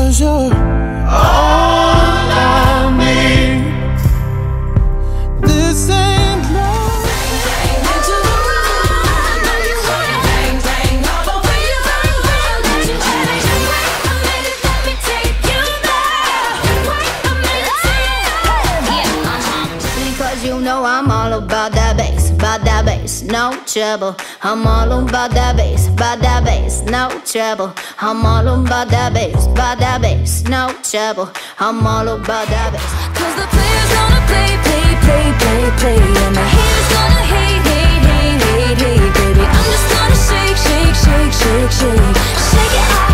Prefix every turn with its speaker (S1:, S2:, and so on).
S1: 'cause you're all I need. This ain't love.
S2: Bang into the room. Now you wanna bang, bang all over you. Let you change. Wait a minute, let me take you there. Wait a minute, yeah. Because you know I'm all about that bass, no trouble. I'm all about that bass, no trouble. I'm all about that bass, no trouble. I'm all about that bass. 'Cause the players gonna play, and the haters gonna hate, baby. I'm just gonna shake, shake, shake, shake, shake, shake it out.